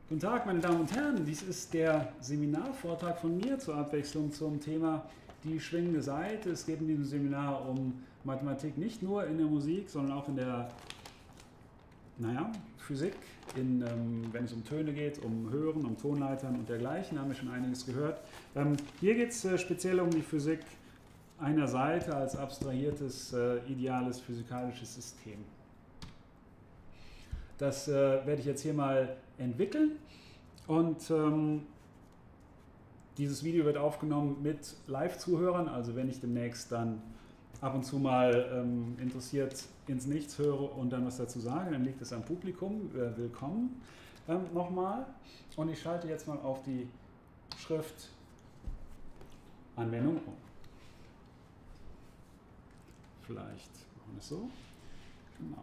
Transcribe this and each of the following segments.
Guten Tag, meine Damen und Herren. Dies ist der Seminarvortrag von mir zur Abwechslung zum Thema die schwingende Saite. Es geht in diesem Seminar um Mathematik nicht nur in der Musik, sondern auch in der Physik, wenn es um Töne geht, um Hören, um Tonleitern und dergleichen. Da haben wir schon einiges gehört. Hier geht es speziell um die Physik einer Saite als abstrahiertes, ideales physikalisches System. Das werde ich jetzt hier mal entwickeln und dieses Video wird aufgenommen mit Live-Zuhörern, also wenn ich demnächst dann ab und zu mal interessiert ins Nichts höre und dann was dazu sage, dann liegt es am Publikum. Willkommen nochmal und ich schalte jetzt mal auf die Schriftanwendung um. Vielleicht machen wir es so. Genau.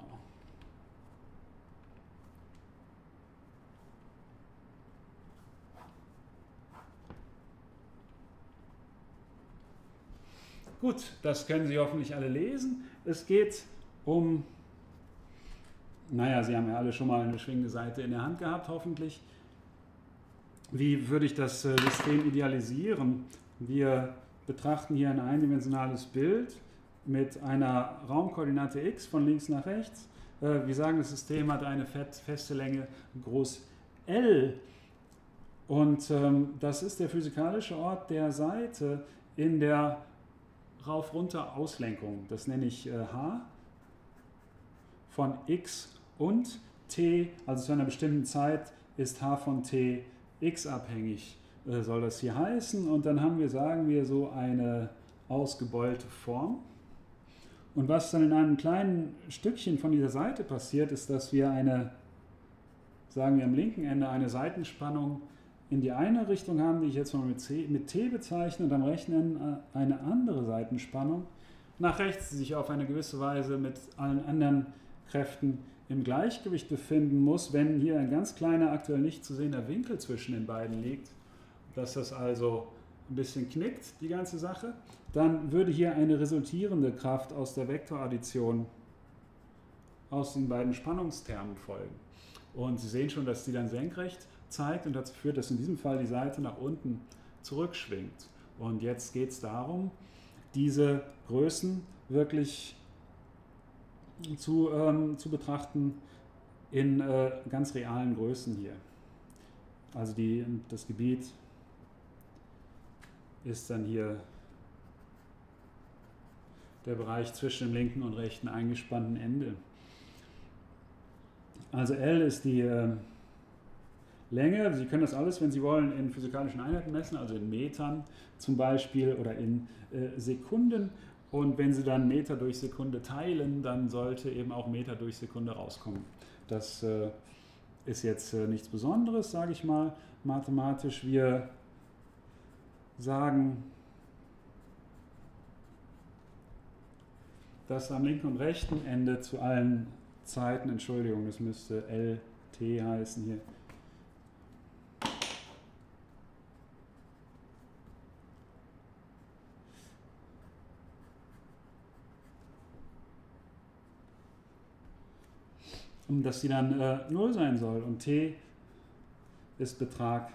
Gut, das können Sie hoffentlich alle lesen. Es geht um, Sie haben ja alle schon mal eine schwingende Saite in der Hand gehabt, hoffentlich. Wie würde ich das System idealisieren? Wir betrachten hier ein eindimensionales Bild mit einer Raumkoordinate x von links nach rechts. Wir sagen, das System hat eine feste Länge groß L. Und das ist der physikalische Ort der Saite in der Rauf-Runter-Auslenkung. Das nenne ich H von x und t, also zu einer bestimmten Zeit ist H von t x abhängig, soll das hier heißen. Und dann haben wir, sagen wir, so eine ausgebeulte Form. Und was dann in einem kleinen Stückchen von dieser Saite passiert, ist, dass wir sagen wir am linken Ende, eine Seitenspannung in die eine Richtung haben, die ich jetzt mal mit T bezeichne, und am rechten Ende eine andere Seitenspannung nach rechts, die sich auf eine gewisse Weise mit allen anderen Kräften im Gleichgewicht befinden muss. Wenn hier ein ganz kleiner, aktuell nicht zu sehender Winkel zwischen den beiden liegt, dass das also ein bisschen knickt, die ganze Sache, dann würde hier eine resultierende Kraft aus der Vektoraddition aus den beiden Spannungstermen folgen. Und Sie sehen schon, dass die dann senkrecht zeigt und dazu führt, dass in diesem Fall die Saite nach unten zurückschwingt. Und jetzt geht es darum, diese Größen wirklich zu betrachten in ganz realen Größen hier. Also das Gebiet ist dann hier der Bereich zwischen dem linken und rechten eingespannten Ende. Also L ist die Länge. Sie können das alles, wenn Sie wollen, in physikalischen Einheiten messen, also in Metern zum Beispiel oder in Sekunden. Und wenn Sie dann Meter durch Sekunde teilen, dann sollte eben auch Meter durch Sekunde rauskommen. Das ist jetzt nichts Besonderes, sage ich mal, mathematisch. Wir sagen, dass am linken und rechten Ende zu allen Zeiten, Entschuldigung, das müsste LT heißen hier, dass sie dann 0 sein soll. Und T ist Betrag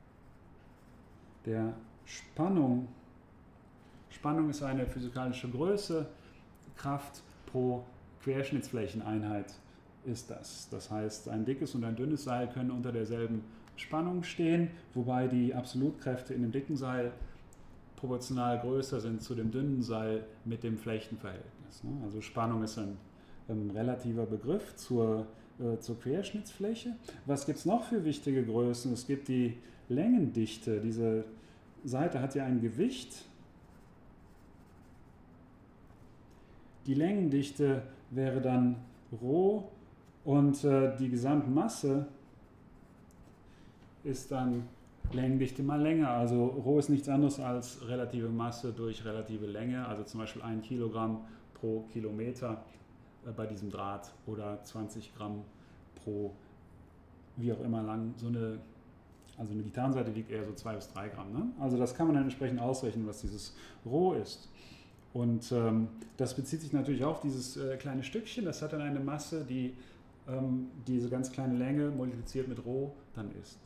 der Spannung. Spannung ist eine physikalische Größe. Kraft pro Querschnittsflächeneinheit ist das. Das heißt, ein dickes und ein dünnes Seil können unter derselben Spannung stehen, wobei die Absolutkräfte in dem dicken Seil proportional größer sind zu dem dünnen Seil mit dem Flächenverhältnis. Also Spannung ist ein relativer Begriff zur Querschnittsfläche. Was gibt es noch für wichtige Größen? Es gibt die Längendichte. Diese Saite hat ja ein Gewicht. Die Längendichte wäre dann Rho und die Gesamtmasse ist dann Längendichte mal Länge. Also Rho ist nichts anderes als relative Masse durch relative Länge, also zum Beispiel 1 Kilogramm pro Kilometer bei diesem Draht oder 20 Gramm pro wie auch immer lang. Also eine Gitarrenseite wiegt eher so 2 bis 3 Gramm. Ne? Also das kann man dann entsprechend ausrechnen, was dieses Rho ist. Und das bezieht sich natürlich auf dieses kleine Stückchen. Das hat dann eine Masse, die diese ganz kleine Länge multipliziert mit Rho dann ist.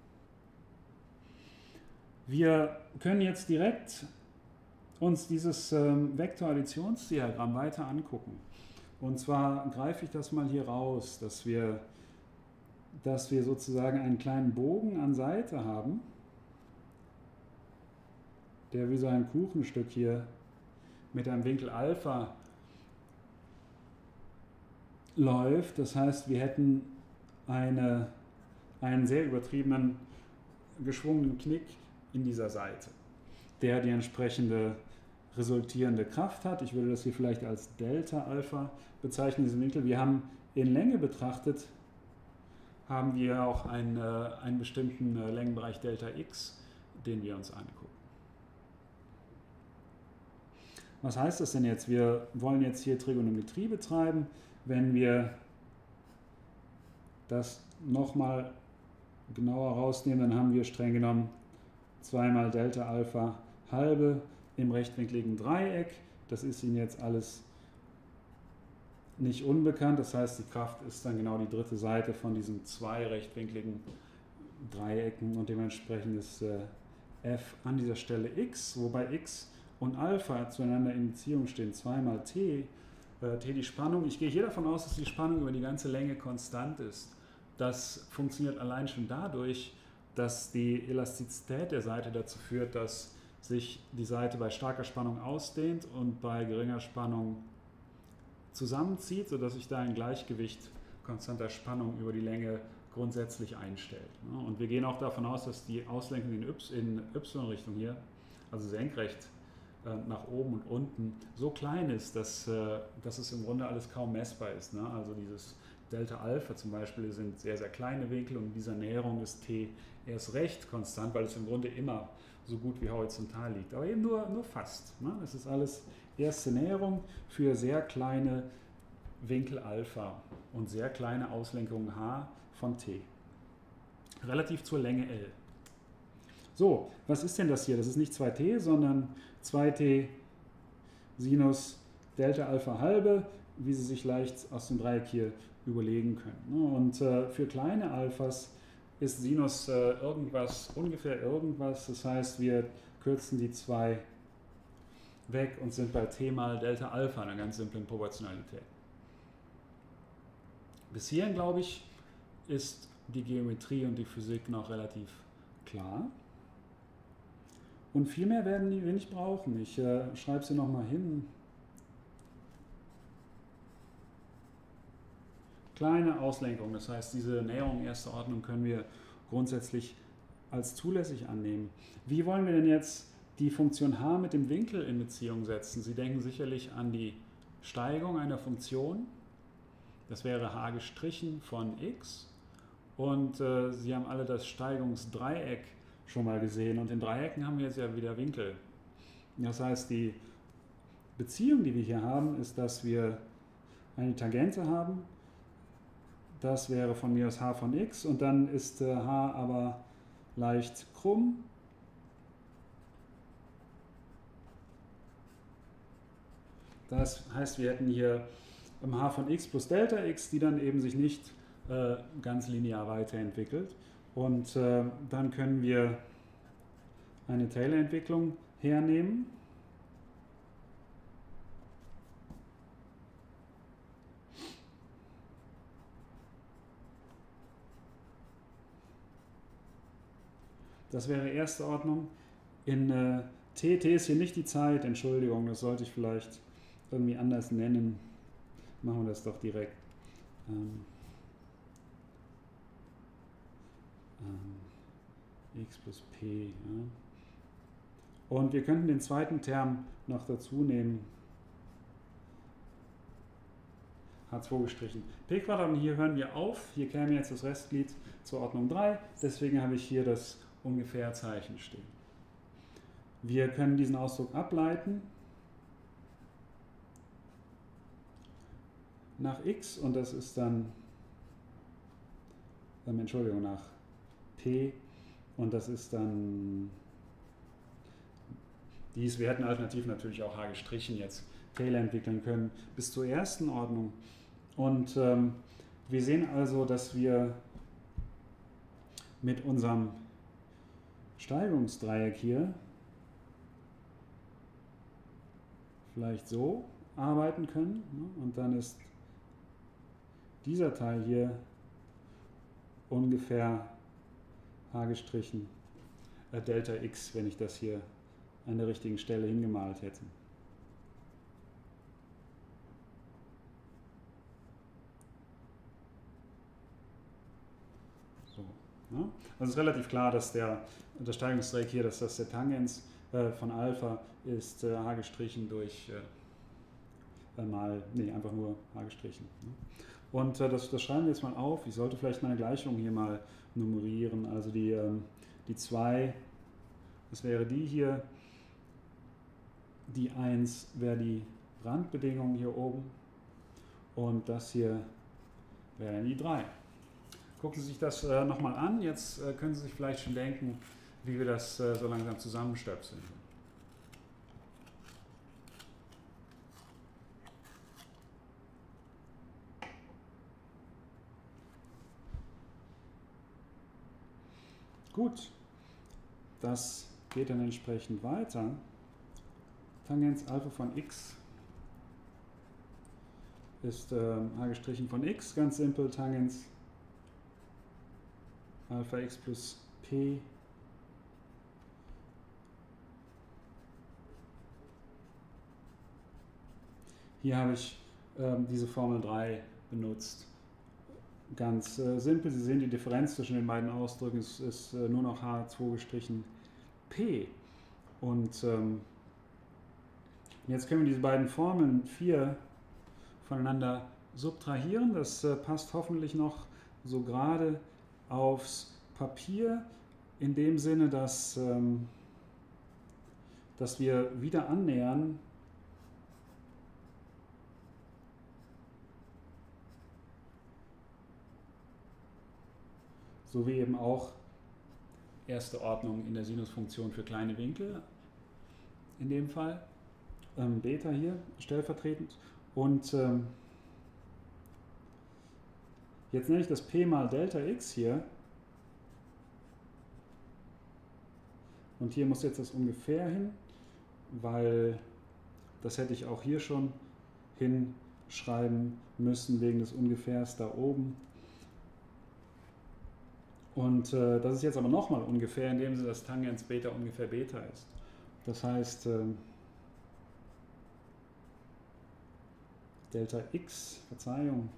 Wir können jetzt direkt uns dieses Vektoradditionsdiagramm weiter angucken. Und zwar greife ich das mal hier raus, dass wir sozusagen einen kleinen Bogen an Seite haben, der wie so ein Kuchenstück hier mit einem Winkel Alpha läuft. Das heißt, wir hätten einen sehr übertriebenen, geschwungenen Knick in dieser Seite, der die entsprechende resultierende Kraft hat. Ich würde das hier vielleicht als Delta Alpha bezeichnen, diesen Winkel. Wir haben in Länge betrachtet, haben wir auch einen bestimmten Längenbereich Delta X, den wir uns angucken. Was heißt das denn jetzt? Wir wollen jetzt hier Trigonometrie betreiben. Wenn wir das nochmal genauer rausnehmen, dann haben wir streng genommen 2 mal Delta Alpha halbe im rechtwinkligen Dreieck. Das ist Ihnen jetzt alles nicht unbekannt. Das heißt, die Kraft ist dann genau die dritte Seite von diesen 2 rechtwinkligen Dreiecken und dementsprechend ist F an dieser Stelle x, wobei x und Alpha zueinander in Beziehung stehen, 2 mal T. T die Spannung. Ich gehe hier davon aus, dass die Spannung über die ganze Länge konstant ist. Das funktioniert allein schon dadurch, dass die Elastizität der Seite dazu führt, dass sich die Seite bei starker Spannung ausdehnt und bei geringer Spannung zusammenzieht, sodass sich da ein Gleichgewicht konstanter Spannung über die Länge grundsätzlich einstellt. Und wir gehen auch davon aus, dass die Auslenkung in Y-Richtung hier, also senkrecht nach oben und unten, so klein ist, dass es im Grunde alles kaum messbar ist. Also dieses Delta Alpha zum Beispiel sind sehr, sehr kleine Winkel und in dieser Näherung ist T erst recht konstant, weil es im Grunde immer so gut wie horizontal liegt. Aber eben nur fast. Das ist alles erste Näherung für sehr kleine Winkel Alpha und sehr kleine Auslenkungen H von T. Relativ zur Länge L. So, was ist denn das hier? Das ist nicht 2t, sondern 2t Sinus Delta Alpha halbe, wie Sie sich leicht aus dem Dreieck hier überlegen können. Und für kleine Alphas ist Sinus ungefähr irgendwas. Das heißt, wir kürzen die 2 weg und sind bei t mal Delta Alpha, einer ganz simplen Proportionalität. Bis hierhin, glaube ich, ist die Geometrie und die Physik noch relativ klar. Und viel mehr werden wir nicht brauchen. Ich schreibe sie nochmal hin. Kleine Auslenkung, das heißt, diese Näherung erster Ordnung können wir grundsätzlich als zulässig annehmen. Wie wollen wir denn jetzt die Funktion h mit dem Winkel in Beziehung setzen? Sie denken sicherlich an die Steigung einer Funktion. Das wäre h' von x. Und Sie haben alle das Steigungsdreieck schon mal gesehen. Und in Dreiecken haben wir jetzt ja wieder Winkel. Das heißt, die Beziehung, die wir hier haben, ist, dass wir eine Tangente haben. Das wäre von mir aus h von x. Und dann ist h aber leicht krumm. Das heißt, wir hätten hier h von x plus Delta x, die dann eben sich nicht ganz linear weiterentwickelt. Und dann können wir eine Taylor-Entwicklung hernehmen. Das wäre erste Ordnung. In t ist hier nicht die Zeit, Entschuldigung, das sollte ich vielleicht irgendwie anders nennen. Machen wir das doch direkt. X plus p. Ja. Und wir könnten den zweiten Term noch dazu nehmen. H2 gestrichen. P Quadrat, und hier hören wir auf. Hier käme jetzt das Restglied zur Ordnung 3. Deswegen habe ich hier das Ungefährzeichen stehen. Wir können diesen Ausdruck ableiten nach x und das ist dann, Entschuldigung, nach p und das ist dann dies. Wir hätten alternativ natürlich auch h' jetzt Taylor entwickeln können bis zur ersten Ordnung. Und Wir sehen also, dass wir mit unserem Steigungsdreieck hier vielleicht so arbeiten können. Und dann ist dieser Teil hier ungefähr h' Delta x, wenn ich das hier an der richtigen Stelle hingemalt hätte. So, ja. Also es ist relativ klar, dass der Steigungsdreieck hier, dass das der Tangens von Alpha ist h' durch einfach nur h'. Ne? Und das schreiben wir jetzt mal auf. Ich sollte vielleicht meine Gleichung hier mal nummerieren. Also die 2, das wäre die hier. Die 1 wäre die Randbedingung hier oben. Und das hier wäre die 3. Gucken Sie sich das nochmal an. Jetzt können Sie sich vielleicht schon denken, wie wir das so langsam zusammenstöpseln. Gut, das geht dann entsprechend weiter. Tangens Alpha von x ist h' von x, ganz simpel, Tangens Alpha x plus p hier habe ich diese Formel 3 benutzt. Ganz simpel, Sie sehen die Differenz zwischen den beiden Ausdrücken, es ist nur noch h2'p. Und jetzt können wir diese beiden Formeln 4 voneinander subtrahieren. Das passt hoffentlich noch so gerade aufs Papier, in dem Sinne, dass wir wieder annähern, sowie eben auch erste Ordnung in der Sinusfunktion für kleine Winkel, in dem Fall, Beta hier stellvertretend. Und jetzt nenne ich das P mal Delta x hier. Und hier muss jetzt das ungefähr hin, weil das hätte ich auch hier schon hinschreiben müssen, wegen des Ungefährs da oben. Und das ist jetzt aber nochmal ungefähr, indem sie das Tangens Beta ungefähr Beta ist. Das heißt, Delta x, Verzeihung.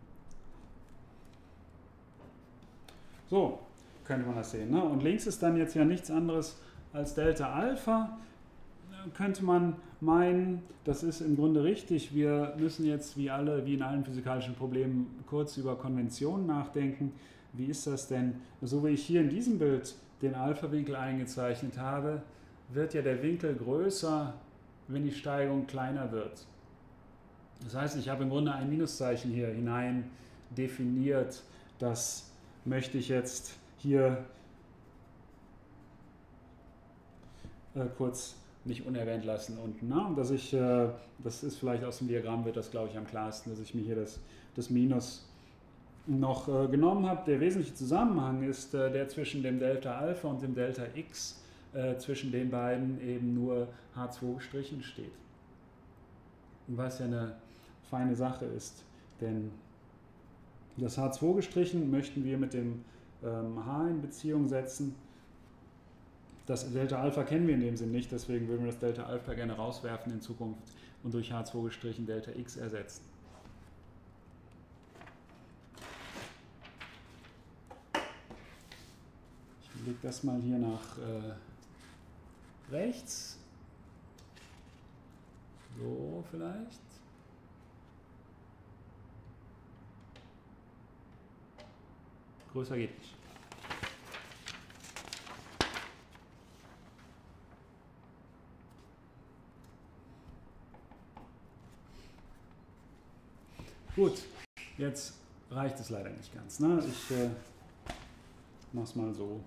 So könnte man das sehen. Ne? Und links ist dann jetzt ja nichts anderes als Delta Alpha. Könnte man meinen, das ist im Grunde richtig. Wir müssen jetzt wie in allen physikalischen Problemen kurz über Konventionen nachdenken. Wie ist das denn? So wie ich hier in diesem Bild den Alpha-Winkel eingezeichnet habe, wird ja der Winkel größer, wenn die Steigung kleiner wird. Das heißt, ich habe im Grunde ein Minuszeichen hier hinein definiert. Das möchte ich jetzt hier kurz nicht unerwähnt lassen unten. Ne? Und das ist vielleicht aus dem Diagramm, wird das glaube ich am klarsten, dass ich mir hier das Minus noch genommen habe. Der wesentliche Zusammenhang ist der zwischen dem Delta Alpha und dem Delta X, zwischen den beiden eben nur h2' steht. Was ja eine feine Sache ist, denn das h2' möchten wir mit dem h in Beziehung setzen. Das Delta Alpha kennen wir in dem Sinn nicht, deswegen würden wir das Delta Alpha gerne rauswerfen in Zukunft und durch h2' Delta X ersetzen. Ich lege das mal hier nach rechts. So vielleicht. Größer geht nicht. Gut, jetzt reicht es leider nicht ganz. Ne? Ich mache es mal so.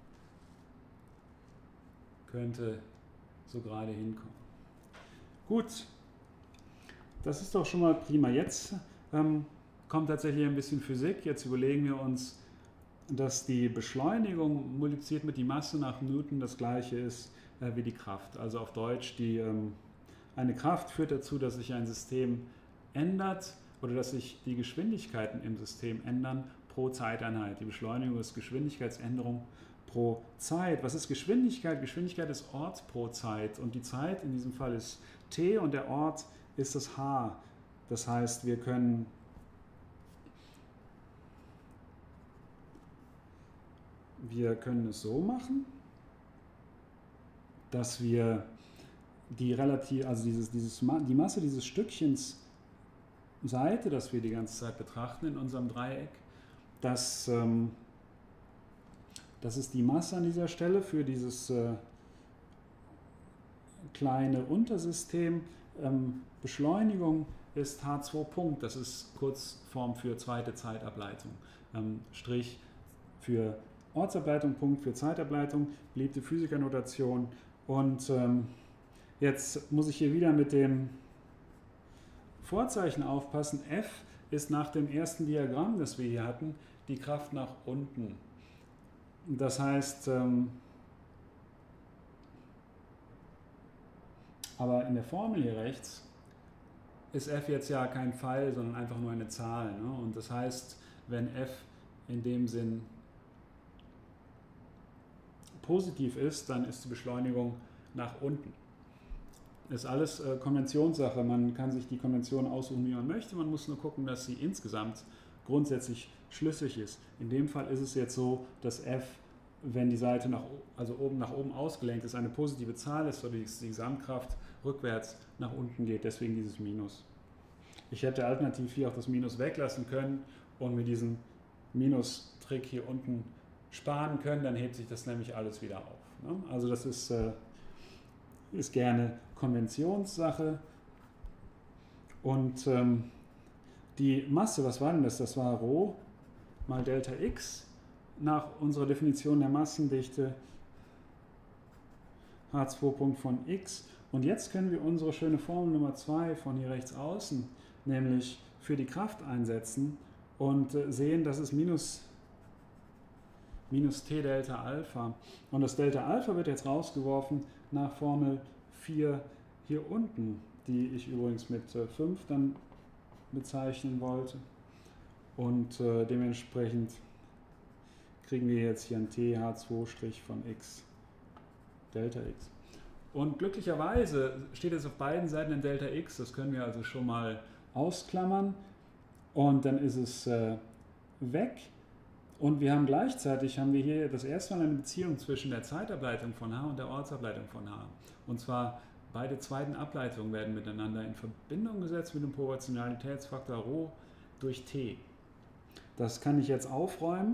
Könnte so gerade hinkommen. Gut, das ist doch schon mal prima. Jetzt kommt tatsächlich ein bisschen Physik. Jetzt überlegen wir uns, dass die Beschleunigung multipliziert mit die Masse nach Newton das gleiche ist wie die Kraft. Also auf Deutsch, eine Kraft führt dazu, dass sich ein System ändert oder dass sich die Geschwindigkeiten im System ändern pro Zeiteinheit. Die Beschleunigung ist Geschwindigkeitsänderung pro Zeit. Was ist Geschwindigkeit? Geschwindigkeit ist Ort pro Zeit und die Zeit in diesem Fall ist t und der Ort ist das h. Das heißt, wir können es so machen, dass wir die Masse dieses Stückchens Seite, das wir die ganze Zeit betrachten in unserem Dreieck, das ist die Masse an dieser Stelle für dieses kleine Untersystem. Beschleunigung ist h2 Punkt, das ist Kurzform für zweite Zeitableitung. Strich für Ortsableitung, Punkt für Zeitableitung, beliebte Physikernotation. Und jetzt muss ich hier wieder mit dem Vorzeichen aufpassen. F ist nach dem ersten Diagramm, das wir hier hatten, die Kraft nach unten. Das heißt, aber in der Formel hier rechts ist F jetzt ja kein Pfeil, sondern einfach nur eine Zahl. Ne? Und das heißt, wenn F in dem Sinn positiv ist, dann ist die Beschleunigung nach unten. Das ist alles Konventionssache. Man kann sich die Konvention aussuchen, wie man möchte. Man muss nur gucken, dass sie insgesamt grundsätzlich schlüssig ist. In dem Fall ist es jetzt so, dass F, wenn die Seite nach oben ausgelenkt ist, eine positive Zahl ist, oder die Gesamtkraft rückwärts nach unten geht. Deswegen dieses Minus. Ich hätte alternativ hier auch das Minus weglassen können und mit diesem Minus-Trick hier unten sparen können, dann hebt sich das nämlich alles wieder auf. Ne? Also das ist gerne Konventionssache. Und die Masse, was war denn das? Das war Rho mal Delta X nach unserer Definition der Massendichte H2 Punkt von X. Und jetzt können wir unsere schöne Formel Nummer 2 von hier rechts außen, nämlich für die Kraft einsetzen und sehen, dass es minus T Delta Alpha. Und das Delta Alpha wird jetzt rausgeworfen nach Formel 4 hier unten, die ich übrigens mit 5 dann bezeichnen wollte. Und dementsprechend kriegen wir jetzt hier ein T H2' von X, Delta X. Und glücklicherweise steht jetzt auf beiden Seiten ein Delta X, das können wir also schon mal ausklammern. Und dann ist es weg. Und wir haben gleichzeitig hier das erste Mal eine Beziehung zwischen der Zeitableitung von H und der Ortsableitung von H. Und zwar beide zweiten Ableitungen werden miteinander in Verbindung gesetzt mit dem Proportionalitätsfaktor Rho durch T. Das kann ich jetzt aufräumen.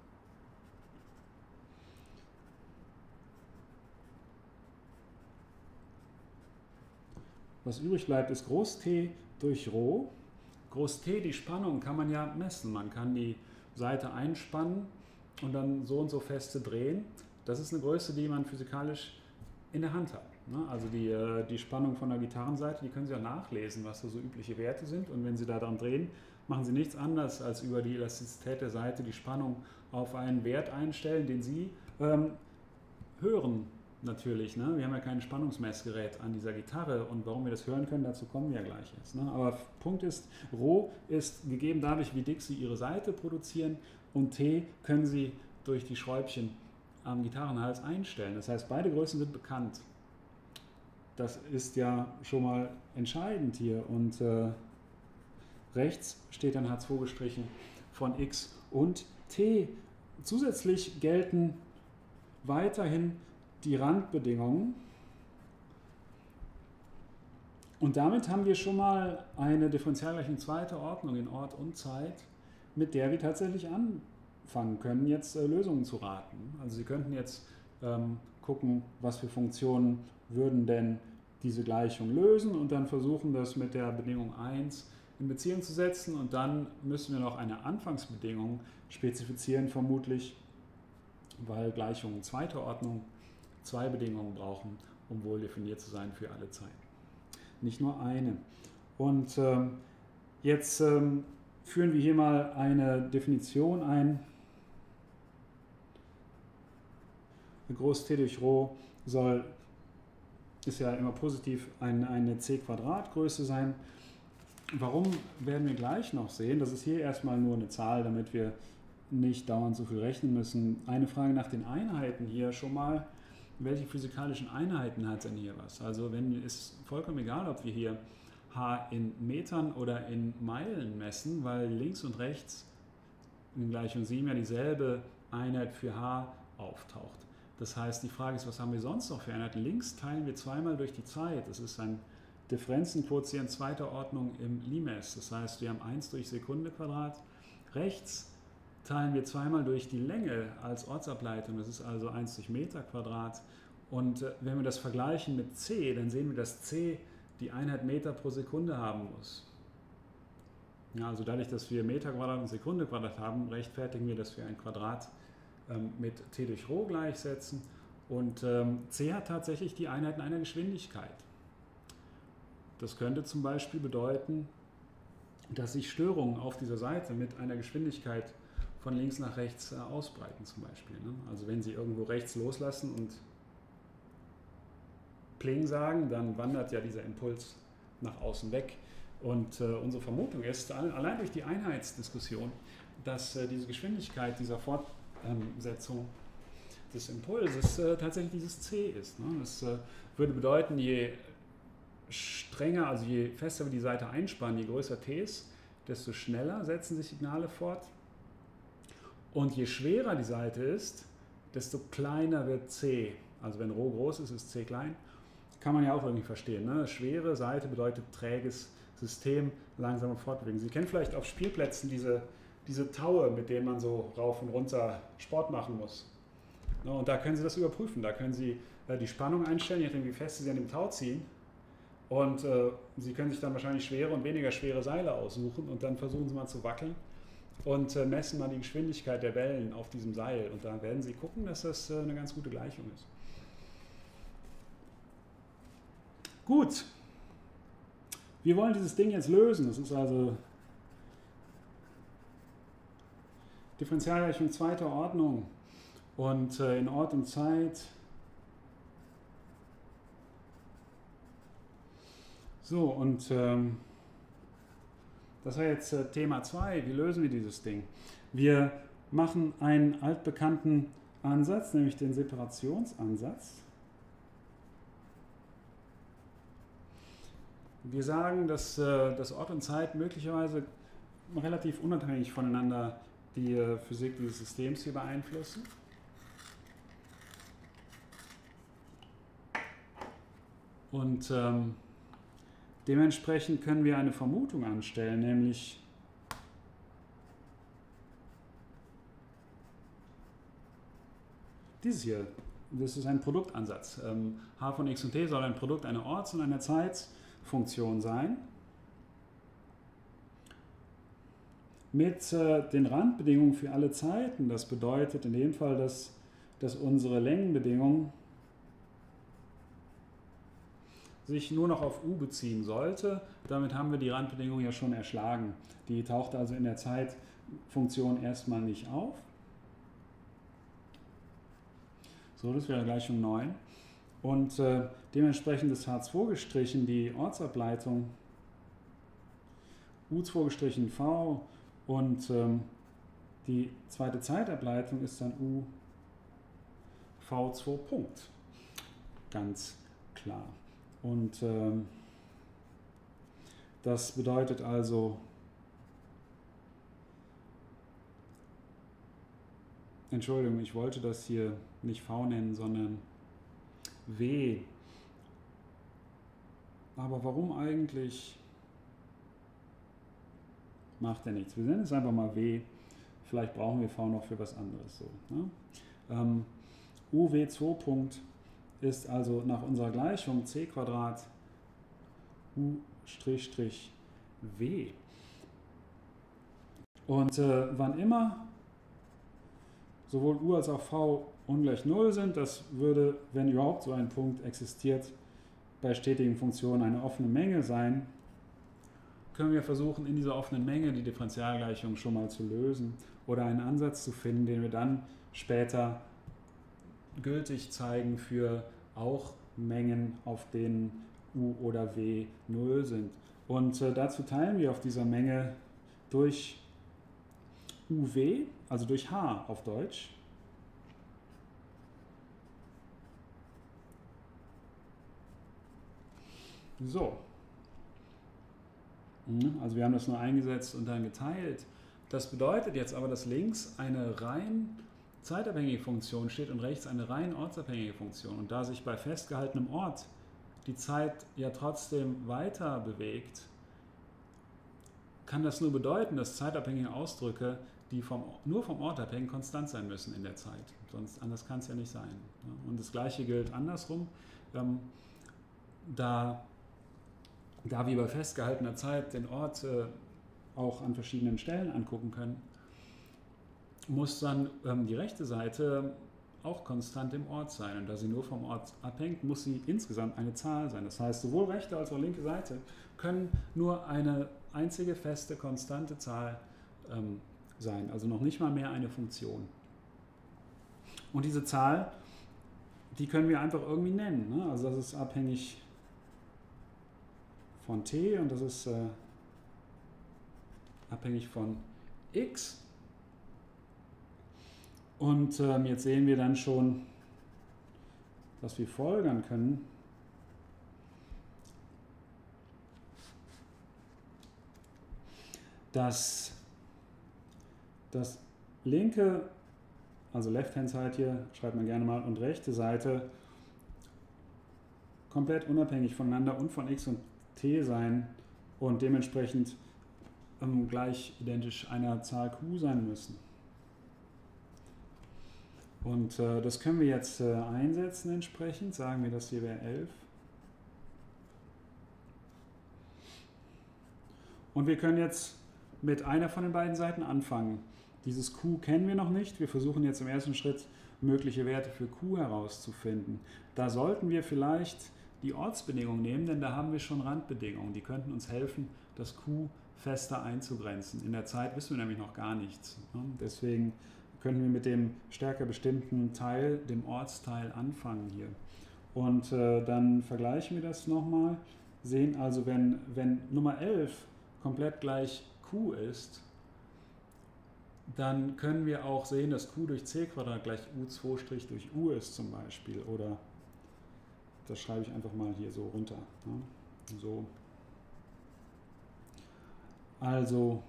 Was übrig bleibt, ist Groß T durch Rho. Groß T, die Spannung kann man ja messen. Man kann die Seite einspannen und dann so und so feste drehen. Das ist eine Größe, die man physikalisch in der Hand hat. Also die Spannung von der Gitarrenseite, die können Sie auch nachlesen, was da so übliche Werte sind. Und wenn Sie da dran drehen, machen Sie nichts anderes, als über die Elastizität der Seite die Spannung auf einen Wert einstellen, den Sie hören natürlich. Ne? Wir haben ja kein Spannungsmessgerät an dieser Gitarre und warum wir das hören können, dazu kommen wir ja gleich jetzt. Ne? Aber Punkt ist, Rho ist gegeben dadurch, wie dick Sie Ihre Seite produzieren und T können Sie durch die Schräubchen am Gitarrenhals einstellen. Das heißt, beide Größen sind bekannt. Das ist ja schon mal entscheidend hier. Und rechts steht dann H2 gestrichen von X und T. Zusätzlich gelten weiterhin die Randbedingungen. Und damit haben wir schon mal eine Differentialgleichung zweiter Ordnung in Ort und Zeit, mit der wir tatsächlich anfangen können, jetzt Lösungen zu raten. Also Sie könnten jetzt gucken, was für Funktionen würden denn diese Gleichung lösen und dann versuchen, das mit der Bedingung 1 in Beziehung zu setzen. Und dann müssen wir noch eine Anfangsbedingung spezifizieren, vermutlich, weil Gleichungen zweiter Ordnung 2 Bedingungen brauchen, um wohl definiert zu sein für alle Zeiten. Nicht nur eine. Und jetzt führen wir hier mal eine Definition ein. Groß T durch Rho ist ja immer positiv, eine c-Quadrat-Größe sein. Warum, werden wir gleich noch sehen. Das ist hier erstmal nur eine Zahl, damit wir nicht dauernd so viel rechnen müssen. Eine Frage nach den Einheiten hier schon mal. Welche physikalischen Einheiten hat denn hier was? Also ist vollkommen egal, ob wir hier h in Metern oder in Meilen messen, weil links und rechts in Gleichung 7 ja dieselbe Einheit für h auftaucht. Das heißt, die Frage ist, was haben wir sonst noch für Einheiten? Links teilen wir zweimal durch die Zeit. Das ist ein Differenzenquotient zweiter Ordnung im Limes. Das heißt, wir haben 1 durch Sekunde Quadrat. Rechts teilen wir zweimal durch die Länge als Ortsableitung. Das ist also 1 durch Meter Quadrat. Und wenn wir das vergleichen mit c, dann sehen wir, dass c die Einheit Meter pro Sekunde haben muss. Ja, also dadurch, dass wir Meter Quadrat und Sekunde Quadrat haben, rechtfertigen wir, dass wir ein Quadrat mit t durch Rho gleichsetzen. Und c hat tatsächlich die Einheiten einer Geschwindigkeit. Das könnte zum Beispiel bedeuten, dass sich Störungen auf dieser Seite mit einer Geschwindigkeit von links nach rechts ausbreiten zum Beispiel. Ne? Also wenn Sie irgendwo rechts loslassen und Pling sagen, dann wandert ja dieser Impuls nach außen weg. Und unsere Vermutung ist, allein durch die Einheitsdiskussion, dass diese Geschwindigkeit dieser Fortsetzung des Impulses tatsächlich dieses c ist. Ne? Das würde bedeuten, je strenger, also je fester wir die Seite einspannen, je größer t ist, desto schneller setzen sich Signale fort. Und je schwerer die Seite ist, desto kleiner wird c. Also wenn Rho groß ist, ist c klein. Kann man ja auch irgendwie verstehen. Ne? Schwere Seite bedeutet träges System, langsame Fortbewegung. Sie kennen vielleicht auf Spielplätzen diese Taue, mit denen man so rauf und runter Sport machen muss. Ne? Und da können Sie das überprüfen. Da können Sie die Spannung einstellen, je nachdem wie fest Sie an dem Tau ziehen. Und Sie können sich dann wahrscheinlich schwere und weniger schwere Seile aussuchen und dann versuchen Sie mal zu wackeln und messen mal die Geschwindigkeit der Wellen auf diesem Seil. Und da werden Sie gucken, dass das eine ganz gute Gleichung ist. Gut, wir wollen dieses Ding jetzt lösen. Das ist also Differentialgleichung zweiter Ordnung und in Ort und Zeit. So, und das war jetzt Thema 2. Wie lösen wir dieses Ding? Wir machen einen altbekannten Ansatz, nämlich den Separationsansatz. Wir sagen, dass Ort und Zeit möglicherweise relativ unabhängig voneinander die Physik dieses Systems hier beeinflussen. Und dementsprechend können wir eine Vermutung anstellen, nämlich dieses hier. Das ist ein Produktansatz. h von x und t soll ein Produkt einer Orts- und einer Zeitfunktion sein. Mit den Randbedingungen für alle Zeiten. Das bedeutet in dem Fall, dass unsere Längenbedingung sich nur noch auf u beziehen sollte. Damit haben wir die Randbedingung ja schon erschlagen. Die taucht also in der Zeitfunktion erstmal nicht auf. So, das wäre Gleichung 9. Und dementsprechend ist H2 gestrichen die Ortsableitung U2 gestrichen V und die zweite Zeitableitung ist dann U V2 Punkt. Ganz klar. Und das bedeutet also, Entschuldigung, ich wollte das hier nicht V nennen, sondern W. Aber warum eigentlich? Macht ja nichts. Wir nennen es einfach mal W. Vielleicht brauchen wir V noch für was anderes. So, ne? UW2 Punkt ist also nach unserer Gleichung c Quadrat U'(W). Und wann immer sowohl U als auch V ungleich 0 sind, das würde, wenn überhaupt so ein Punkt existiert, bei stetigen Funktionen eine offene Menge sein. können wir versuchen, in dieser offenen Menge die Differentialgleichung schon mal zu lösen oder einen Ansatz zu finden, den wir dann später gültig zeigen für auch Mengen, auf denen U oder W 0 sind. Und dazu teilen wir auf dieser Menge durch UW, also durch H auf Deutsch. So. Also wir haben das nur eingesetzt und dann geteilt. Das bedeutet jetzt aber, dass links eine rein zeitabhängige Funktion steht und rechts eine rein ortsabhängige Funktion. Und da sich bei festgehaltenem Ort die Zeit ja trotzdem weiter bewegt, kann das nur bedeuten, dass zeitabhängige Ausdrücke, die nur vom Ort abhängen, konstant sein müssen in der Zeit. Sonst anders kann es ja nicht sein. Und das Gleiche gilt andersrum. Da wir bei festgehaltener Zeit den Ort auch an verschiedenen Stellen angucken können, muss dann die rechte Seite auch konstant im Ort sein. Und da sie nur vom Ort abhängt, muss sie insgesamt eine Zahl sein. Das heißt, sowohl rechte als auch linke Seite können nur eine einzige feste, konstante Zahl sein. Also noch nicht mal mehr eine Funktion. Und diese Zahl, die können wir einfach irgendwie nennen. Ne? Also das ist abhängig von t und das ist abhängig von x. Und jetzt sehen wir dann schon, dass wir folgern können, dass das linke, also Left-Hand-Side hier, schreibt man gerne mal, und rechte Seite komplett unabhängig voneinander und von x und t sein und dementsprechend gleich identisch einer Zahl q sein müssen. Und das können wir jetzt einsetzen entsprechend. Sagen wir, das hier wäre 11. Und wir können jetzt mit einer von den beiden Seiten anfangen. Dieses q kennen wir noch nicht. Wir versuchen jetzt im ersten Schritt mögliche Werte für q herauszufinden. Da sollten wir vielleicht die Ortsbedingung nehmen, denn da haben wir schon Randbedingungen. Die könnten uns helfen, das q fester einzugrenzen. In der Zeit wissen wir nämlich noch gar nichts. Deswegen können wir mit dem stärker bestimmten Teil, dem Ortsteil, anfangen hier. Und dann vergleichen wir das nochmal. Sehen also, wenn Nummer 11 komplett gleich q ist, dann können wir auch sehen, dass q durch c Quadrat gleich u2' durch u ist zum Beispiel. Oder das schreibe ich einfach mal hier so runter. Ja, so. Also,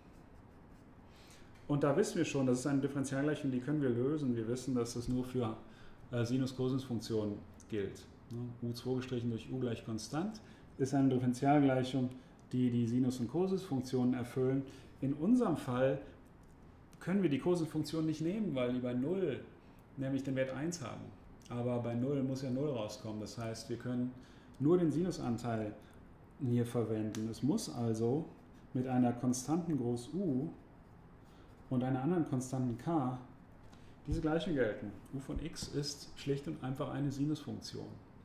und da wissen wir schon, das ist eine Differentialgleichung, die können wir lösen. Wir wissen, dass das nur für Sinus-Cosinus-Funktionen gilt. u2' durch u gleich konstant ist eine Differentialgleichung, die die Sinus- und Cosinus-Funktionen erfüllen. In unserem Fall können wir die Cosinus-Funktion nicht nehmen, weil die bei 0 nämlich den Wert 1 haben. Aber bei 0 muss ja 0 rauskommen. Das heißt, wir können nur den Sinusanteil hier verwenden. Es muss also mit einer konstanten Groß U und einer anderen konstanten k diese Gleichung gelten. U von x ist schlicht und einfach eine Sinusfunktion.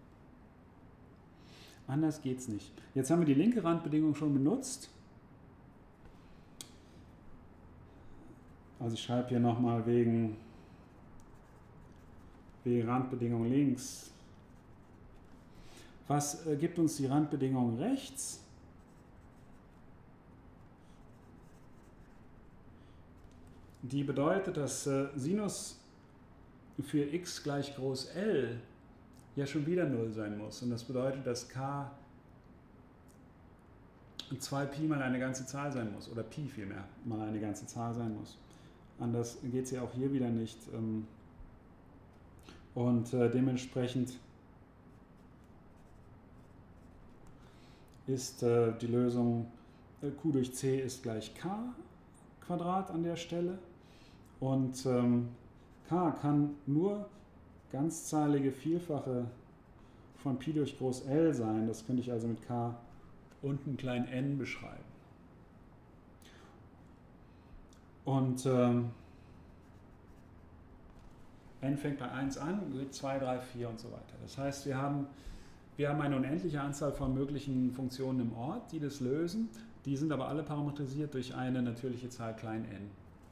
Anders geht es nicht. Jetzt haben wir die linke Randbedingung schon benutzt. Also ich schreibe hier nochmal wegen Randbedingung links. Was gibt uns die Randbedingung rechts? Die bedeutet, dass Sinus für x gleich groß L ja schon wieder 0 sein muss. Und das bedeutet, dass k 2pi mal eine ganze Zahl sein muss. Oder pi vielmehr mal eine ganze Zahl sein muss. Anders geht es ja auch hier wieder nicht. Und dementsprechend ist die Lösung q durch c ist gleich k Quadrat an der Stelle. Und k kann nur ganzzahlige Vielfache von Pi durch Groß L sein. Das könnte ich also mit k und einem kleinen n beschreiben. Und n fängt bei 1 an, geht 2, 3, 4 und so weiter. Das heißt, wir haben eine unendliche Anzahl von möglichen Funktionen im Ort, die das lösen. Die sind aber alle parametrisiert durch eine natürliche Zahl klein n.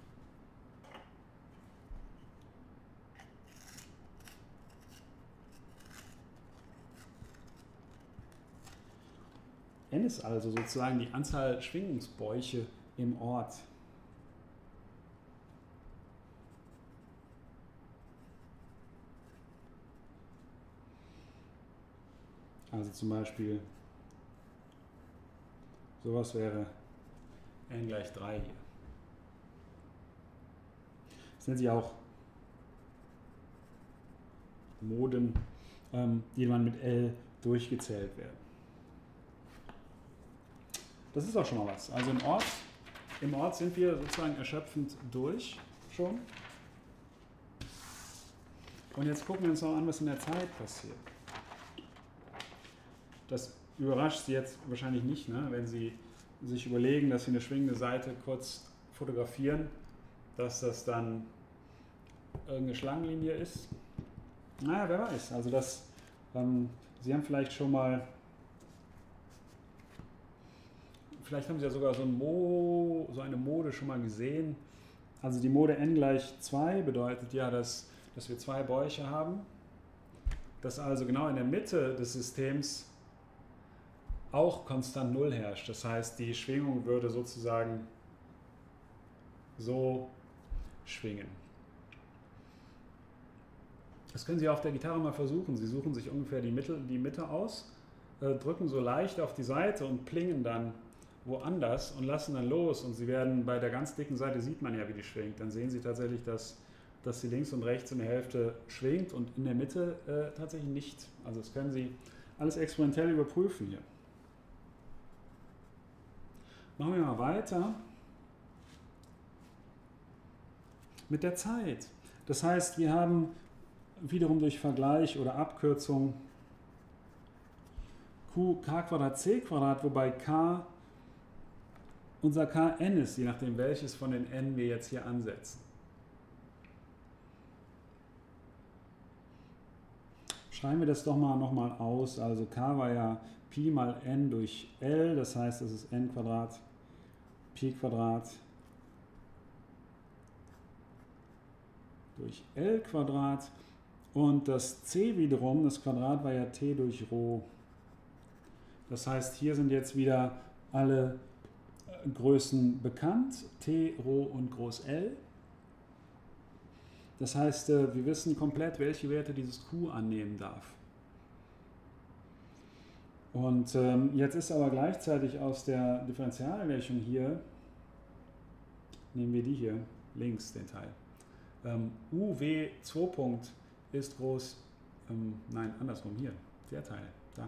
N ist also sozusagen die Anzahl Schwingungsbäuche im Ort. Also zum Beispiel, sowas wäre n gleich 3 hier. Das nennt sich auch Moden, die man mit L durchgezählt werden. Das ist auch schon mal was. Also im Ort sind wir sozusagen erschöpfend durch schon. Und jetzt gucken wir uns noch an, was in der Zeit passiert. Das überrascht Sie jetzt wahrscheinlich nicht, ne? Wenn Sie sich überlegen, dass Sie eine schwingende Seite kurz fotografieren, dass das dann irgendeine Schlangenlinie ist. Naja, wer weiß. Also Sie haben vielleicht schon mal, vielleicht haben Sie ja sogar so eine Mode schon mal gesehen. Also die Mode n gleich 2 bedeutet ja, dass wir zwei Bäuche haben, dass also genau in der Mitte des Systems auch konstant 0 herrscht. Das heißt, die Schwingung würde sozusagen so schwingen. Das können Sie auf der Gitarre mal versuchen. Sie suchen sich ungefähr die Mitte aus, drücken so leicht auf die Seite und plingen dann woanders und lassen dann los. Und Sie werden bei der ganz dicken Seite, sieht man ja, wie die schwingt. Dann sehen Sie tatsächlich, dass sie links und rechts in der Hälfte schwingt und in der Mitte tatsächlich nicht. Also das können Sie alles experimentell überprüfen hier. Machen wir mal weiter mit der Zeit. Das heißt, wir haben wiederum durch Vergleich oder Abkürzung k² c², wobei k unser kn ist, je nachdem welches von den n wir jetzt hier ansetzen. Schreiben wir das doch mal nochmal aus. Also k war ja Pi mal n durch L, das heißt, das ist n² Pi² durch L². Und das c wiederum, das Quadrat war ja t durch Rho. Das heißt, hier sind jetzt wieder alle Größen bekannt, t, Rho und Groß L. Das heißt, wir wissen komplett, welche Werte dieses Q annehmen darf. Und jetzt ist aber gleichzeitig aus der Differentialgleichung hier, nehmen wir die hier, links den Teil, uw2 ist groß, nein, andersrum, hier, der Teil, da.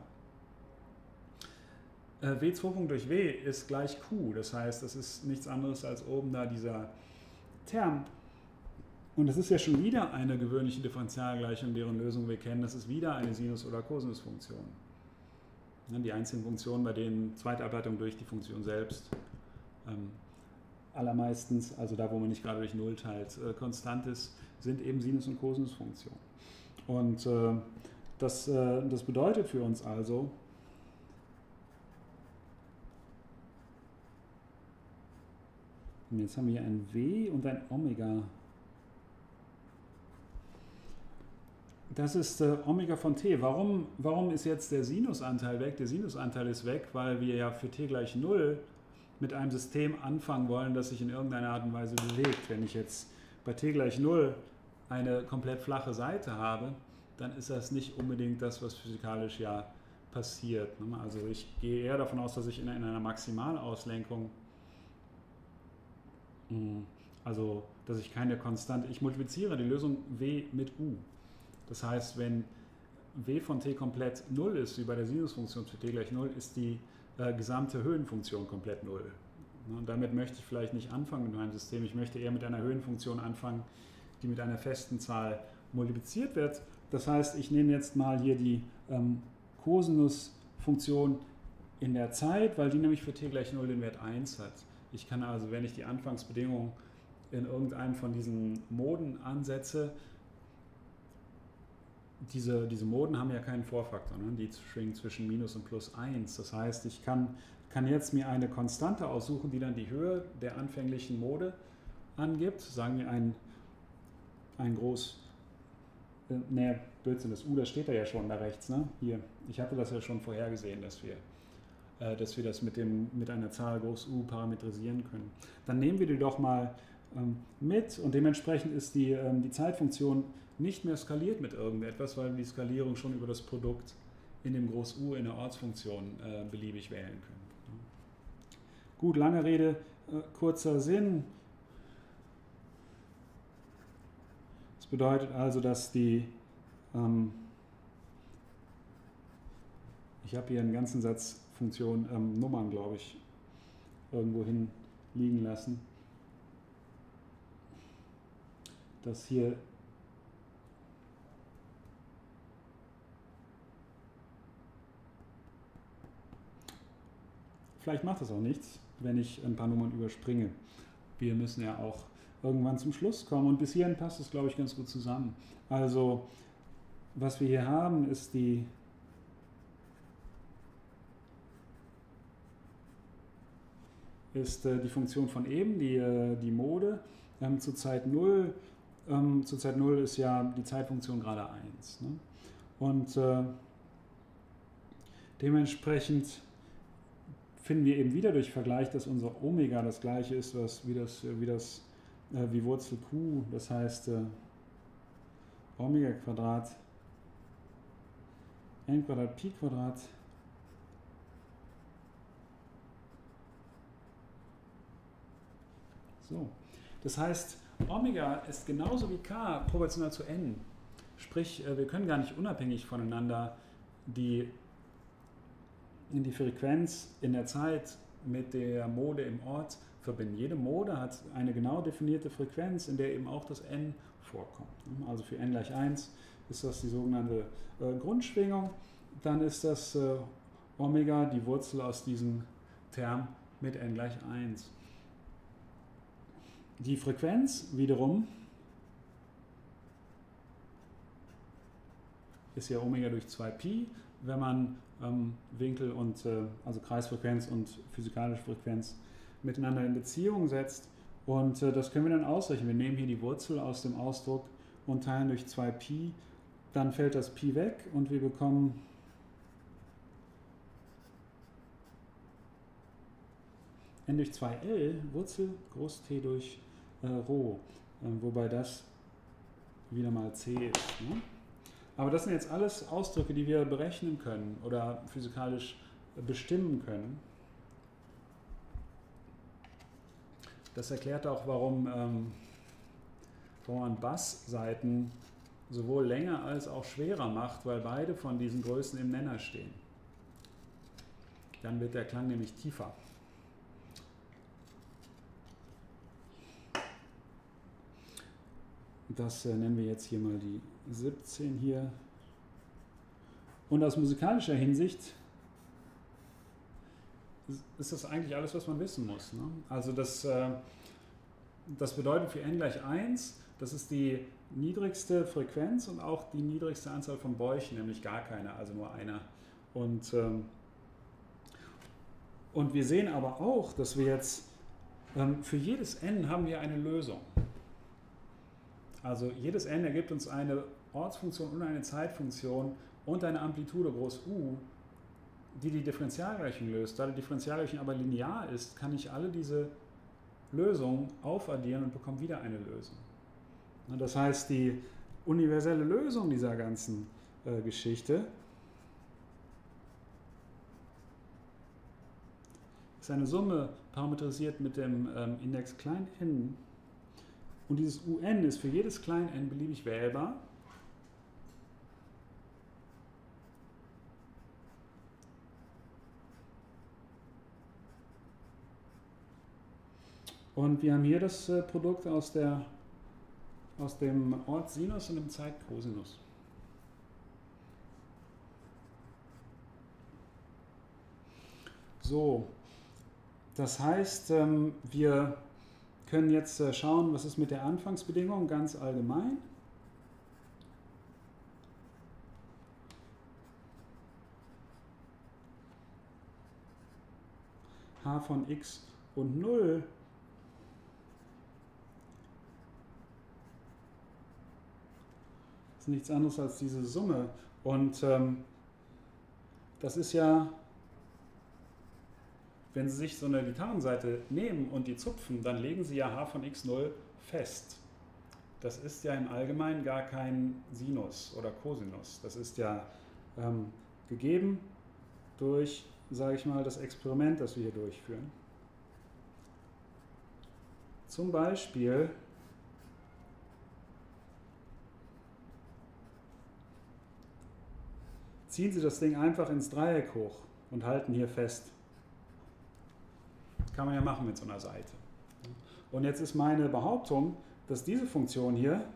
w2 durch w ist gleich q, das heißt, das ist nichts anderes als oben da dieser Term. Und das ist ja schon wieder eine gewöhnliche Differentialgleichung, deren Lösung wir kennen. Das ist wieder eine Sinus- oder Kosinusfunktion. Die einzigen Funktionen, bei denen Zweitableitung durch die Funktion selbst allermeistens, also da, wo man nicht gerade durch 0 teilt, konstant ist, sind eben Sinus- und Kosinusfunktionen. Und das bedeutet für uns also, und jetzt haben wir hier ein W und ein Omega. Das ist Omega von t. Warum ist jetzt der Sinusanteil weg? Der Sinusanteil ist weg, weil wir ja für t gleich 0 mit einem System anfangen wollen, das sich in irgendeiner Art und Weise bewegt. Wenn ich jetzt bei t gleich 0 eine komplett flache Seite habe, dann ist das nicht unbedingt das, was physikalisch ja passiert. Also ich gehe eher davon aus, dass ich in einer Maximalauslenkung, also dass ich keine Konstante, ich multipliziere die Lösung w mit u. Das heißt, wenn w von t komplett 0 ist, wie bei der Sinusfunktion für t gleich 0, ist die gesamte Höhenfunktion komplett 0. Und damit möchte ich vielleicht nicht anfangen mit meinem System, ich möchte eher mit einer Höhenfunktion anfangen, die mit einer festen Zahl multipliziert wird. Das heißt, ich nehme jetzt mal hier die Kosinusfunktion in der Zeit, weil die nämlich für t gleich 0 den Wert 1 hat. Ich kann also, wenn ich die Anfangsbedingung in irgendeinem von diesen Moden ansetze, diese Moden haben ja keinen Vorfaktor, ne? Die schwingen zwischen minus und plus 1. Das heißt, ich kann jetzt mir eine Konstante aussuchen, die dann die Höhe der anfänglichen Mode angibt. Sagen wir ein groß, ne, Blödsinn, das U, das steht da ja schon da rechts. Ne? Hier, ich hatte das ja schon vorhergesehen, dass wir das mit einer Zahl groß U parametrisieren können. Dann nehmen wir die doch mal mit und dementsprechend ist die Zeitfunktion nicht mehr skaliert mit irgendetwas, weil wir die Skalierung schon über das Produkt in dem Groß U in der Ortsfunktion beliebig wählen können. Gut, lange Rede, kurzer Sinn. Das bedeutet also, dass ich habe hier einen ganzen Satz Funktionen, Nummern, glaube ich, irgendwo hin liegen lassen. Das hier vielleicht macht das auch nichts, wenn ich ein paar Nummern überspringe. Wir müssen ja auch irgendwann zum Schluss kommen und bis hierhin passt es, glaube ich, ganz gut zusammen. Also, was wir hier haben, ist die Funktion von eben, die Mode. Zu Zeit 0. Zu Zeit 0 ist ja die Zeitfunktion gerade 1. Ne? Und dementsprechend finden wir eben wieder durch Vergleich, dass unser Omega das gleiche ist, wie Wurzel Q, das heißt Omega Quadrat n Quadrat Pi Quadrat so. Das heißt, Omega ist genauso wie K proportional zu n. Sprich, wir können gar nicht unabhängig voneinander die Frequenz in der Zeit mit der Mode im Ort verbinden. Jede Mode hat eine genau definierte Frequenz, in der eben auch das n vorkommt. Also für n gleich 1 ist das die sogenannte Grundschwingung. Dann ist das Omega die Wurzel aus diesem Term mit n gleich 1. Die Frequenz wiederum ist ja Omega durch 2Pi, wenn man Winkel und also Kreisfrequenz und physikalische Frequenz miteinander in Beziehung setzt. Und das können wir dann ausrechnen. Wir nehmen hier die Wurzel aus dem Ausdruck und teilen durch 2Pi. Dann fällt das Pi weg und wir bekommen n durch 2L, Wurzel groß T durch Rho, wobei das wieder mal C ist. Ne? Aber das sind jetzt alles Ausdrücke, die wir berechnen können oder physikalisch bestimmen können. Das erklärt auch, warum man Bassseiten sowohl länger als auch schwerer macht, weil beide von diesen Größen im Nenner stehen. Dann wird der Klang nämlich tiefer. Das nennen wir jetzt hier mal die 17 hier. Und aus musikalischer Hinsicht ist das eigentlich alles, was man wissen muss. Ne? Also das bedeutet für n gleich 1, das ist die niedrigste Frequenz und auch die niedrigste Anzahl von Bäuchen, nämlich gar keine, also nur einer. Und wir sehen aber auch, dass wir jetzt für jedes n haben wir eine Lösung. Also jedes n ergibt uns eine Ortsfunktion und eine Zeitfunktion und eine Amplitude groß U, die die Differentialgleichung löst. Da die Differentialgleichung aber linear ist, kann ich alle diese Lösungen aufaddieren und bekomme wieder eine Lösung. Das heißt, die universelle Lösung dieser ganzen Geschichte ist eine Summe parametrisiert mit dem Index klein n. Und dieses UN ist für jedes klein n beliebig wählbar. Und wir haben hier das Produkt aus dem Ort Sinus und dem Zeit-Cosinus. So, das heißt, wir können jetzt schauen, was ist mit der Anfangsbedingung ganz allgemein. h von x und 0 ist nichts anderes als diese Summe. Und das ist ja, wenn Sie sich so eine Gitarrenseite nehmen und die zupfen, dann legen Sie ja h von x0 fest. Das ist ja im Allgemeinen gar kein Sinus oder Cosinus. Das ist ja gegeben durch, sage ich mal, das Experiment, das wir hier durchführen. Zum Beispiel ziehen Sie das Ding einfach ins Dreieck hoch und halten hier fest. Das kann man ja machen mit so einer Seite. Und jetzt ist meine Behauptung, dass diese Funktion hier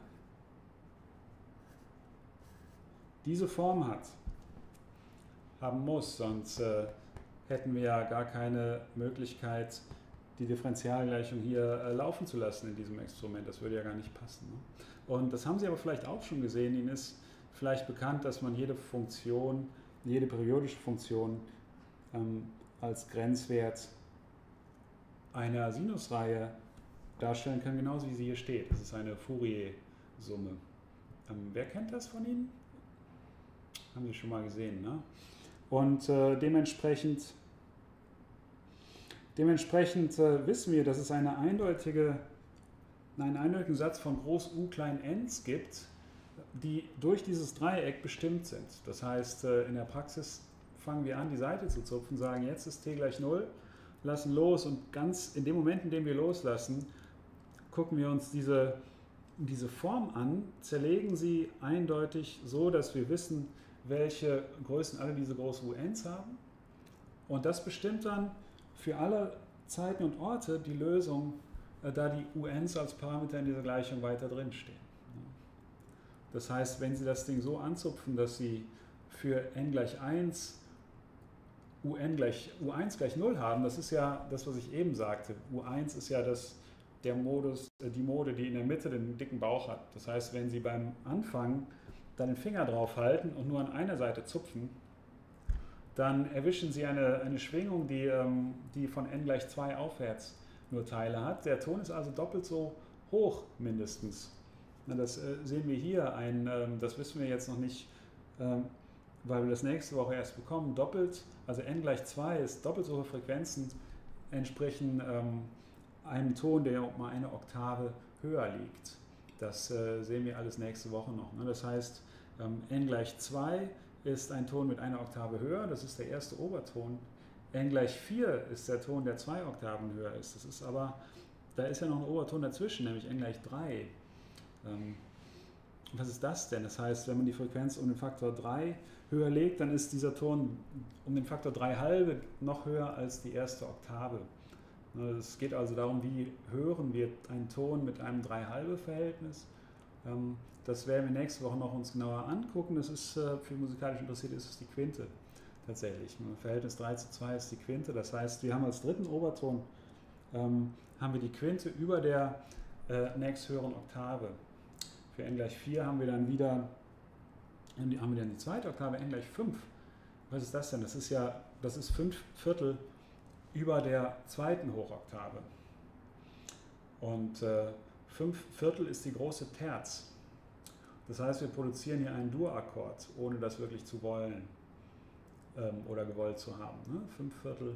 diese Form haben muss, sonst hätten wir ja gar keine Möglichkeit, die Differentialgleichung hier laufen zu lassen in diesem Experiment. Das würde ja gar nicht passen. Ne? Und das haben Sie aber vielleicht auch schon gesehen. Ihnen ist vielleicht bekannt, dass man jede Funktion, jede periodische Funktion als Grenzwert einer Sinusreihe darstellen kann, genauso wie sie hier steht. Das ist eine Fourier-Summe. Wer kennt das von Ihnen? Haben Sie schon mal gesehen, ne? Und dementsprechend wissen wir, dass es einen eindeutigen Satz von Groß U klein n's gibt, die durch dieses Dreieck bestimmt sind. Das heißt, in der Praxis fangen wir an, die Seite zu zupfen, sagen, jetzt ist t gleich 0, lassen los und ganz in dem Moment, in dem wir loslassen, gucken wir uns diese Form an, zerlegen sie eindeutig so, dass wir wissen, welche Größen alle diese Groß UNs haben. Und das bestimmt dann für alle Zeiten und Orte die Lösung, da die UNs als Parameter in dieser Gleichung weiter drin stehen. Das heißt, wenn Sie das Ding so anzupfen, dass Sie für n gleich 1 U1 gleich 0 haben, das ist ja das, was ich eben sagte. U1 ist ja die Mode, die in der Mitte den dicken Bauch hat. Das heißt, wenn Sie beim Anfang dann den Finger drauf halten und nur an einer Seite zupfen, dann erwischen Sie eine Schwingung, die von n gleich 2 aufwärts nur Teile hat. Der Ton ist also doppelt so hoch mindestens. Das sehen wir hier, das wissen wir jetzt noch nicht, weil wir das nächste Woche erst bekommen. Also n gleich 2 ist doppelt so hohe Frequenzen, entsprechen einem Ton, der um eine Oktave höher liegt. Das sehen wir alles nächste Woche noch. Das heißt, n gleich 2 ist ein Ton mit einer Oktave höher, das ist der erste Oberton. n gleich 4 ist der Ton, der 2 Oktaven höher ist. Da ist ja noch ein Oberton dazwischen, nämlich n gleich 3. Was ist das denn? Das heißt, wenn man die Frequenz um den Faktor 3 höher legt, dann ist dieser Ton um den Faktor 3 halbe noch höher als die erste Oktave. Es geht also darum, wie hören wir einen Ton mit einem 3 halbe Verhältnis. Das werden wir nächste Woche noch uns genauer angucken. Das ist für musikalisch Interessierte ist es die Quinte tatsächlich. Verhältnis 3:2 ist die Quinte. Das heißt, wir haben als dritten Oberton haben wir die Quinte über der nächsthöheren Oktave. Für n gleich 4 haben wir dann die zweite Oktave, n gleich 5. Was ist das denn? Das ist 5/4 über der zweiten Hochoktave. Und 5/4 ist die große Terz. Das heißt, wir produzieren hier einen Dur-Akkord, ohne das wirklich zu wollen oder gewollt zu haben. 5/4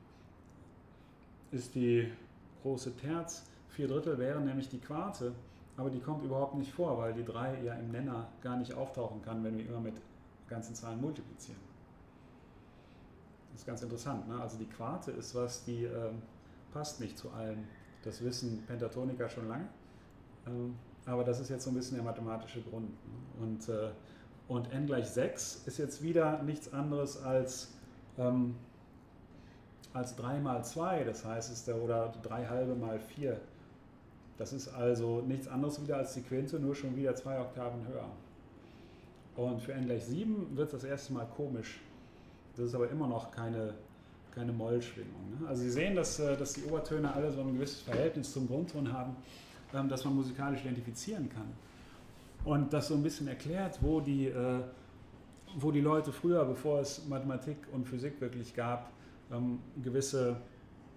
ist die große Terz, 4/3 wären nämlich die Quarte, aber die kommt überhaupt nicht vor, weil die 3 ja im Nenner gar nicht auftauchen kann, wenn wir immer mit ganzen Zahlen multiplizieren. Das ist ganz interessant. Ne? Also die Quarte ist was, die passt nicht zu allem. Das wissen Pentatoniker schon lange, aber das ist jetzt so ein bisschen der mathematische Grund. Ne? Und n gleich 6 ist jetzt wieder nichts anderes als 3 mal 2, das heißt, oder 3 halbe mal 4. Das ist also nichts anderes wieder als die Quinte, nur schon wieder 2 Oktaven höher. Und für n gleich 7 wird es das erste Mal komisch. Das ist aber immer noch keine Mollschwingung. Ne? Also Sie sehen, dass die Obertöne alle so ein gewisses Verhältnis zum Grundton haben, das man musikalisch identifizieren kann. Und das so ein bisschen erklärt, wo die Leute früher, bevor es Mathematik und Physik wirklich gab, gewisse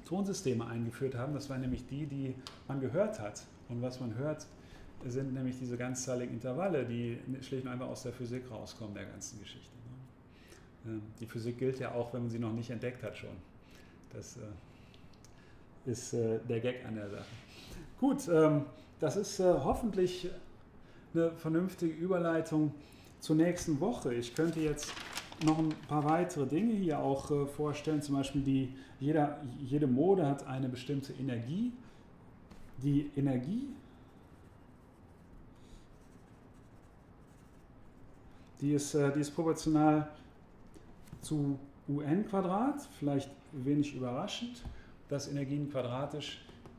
Tonsysteme eingeführt haben. Das waren nämlich die, die man gehört hat. Und was man hört, sind nämlich diese ganzzahligen Intervalle, die schlicht und einfach aus der Physik rauskommen, der ganzen Geschichte. Die Physik gilt ja auch, wenn man sie noch nicht entdeckt hat schon. Das ist der Gag an der Sache. Gut, das ist hoffentlich eine vernünftige Überleitung zur nächsten Woche. Ich könnte jetzt noch ein paar weitere Dinge hier auch vorstellen. Zum Beispiel jede Mode hat eine bestimmte Energie. Die Energie, die ist proportional zu UN², vielleicht wenig überraschend, dass Energien quadratisch